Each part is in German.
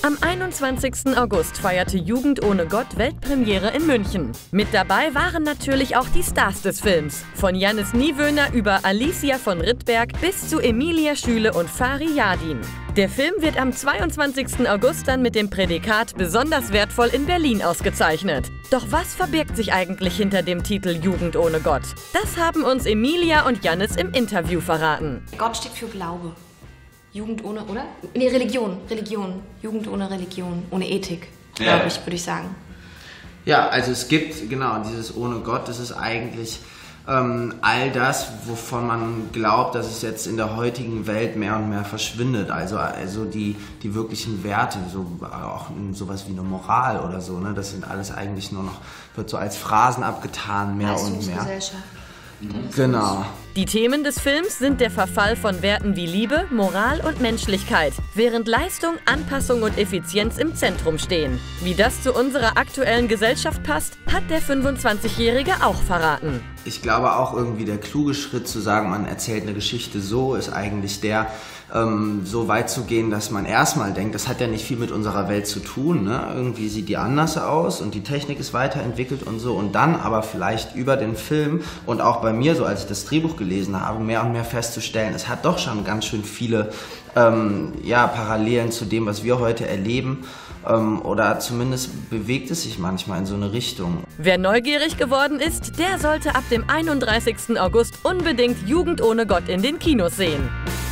Am 21. August feierte Jugend ohne Gott Weltpremiere in München. Mit dabei waren natürlich auch die Stars des Films. Von Jannis Niewöhner über Alicia von Rittberg bis zu Emilia Schüle und Fari Yardin. Der Film wird am 22. August dann mit dem Prädikat besonders wertvoll in Berlin ausgezeichnet. Doch was verbirgt sich eigentlich hinter dem Titel Jugend ohne Gott? Das haben uns Emilia und Jannis im Interview verraten. Gott steht für Glaube. Jugend ohne, oder? Nee, Religion. Jugend ohne Religion, ohne Ethik, glaube ich, würde ich sagen. Ja, also es gibt, genau, dieses ohne Gott, das ist eigentlich all das, wovon man glaubt, dass es jetzt in der heutigen Welt mehr und mehr verschwindet. Also die wirklichen Werte, so auch sowas wie eine Moral oder so, ne? Das sind alles eigentlich nur noch, wird so als Phrasen abgetan, mehr und mehr. Genau. Die Themen des Films sind der Verfall von Werten wie Liebe, Moral und Menschlichkeit, während Leistung, Anpassung und Effizienz im Zentrum stehen. Wie das zu unserer aktuellen Gesellschaft passt, hat der 25-Jährige auch verraten. Ich glaube auch irgendwie der kluge Schritt zu sagen, man erzählt eine Geschichte so, ist eigentlich der, so weit zu gehen, dass man erstmal denkt, das hat ja nicht viel mit unserer Welt zu tun, ne? Irgendwie sieht die anders aus und die Technik ist weiterentwickelt und so, und dann aber vielleicht über den Film und auch bei mir, so als ich das Drehbuch gelesen habe, mehr und mehr festzustellen, es hat doch schon ganz schön viele Parallelen zu dem, was wir heute erleben, oder zumindest bewegt es sich manchmal in so eine Richtung. Wer neugierig geworden ist, der sollte ab dem 31. August unbedingt Jugend ohne Gott in den Kinos sehen.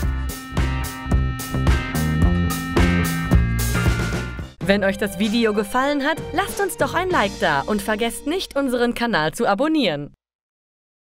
Wenn euch das Video gefallen hat, lasst uns doch ein Like da und vergesst nicht, unseren Kanal zu abonnieren.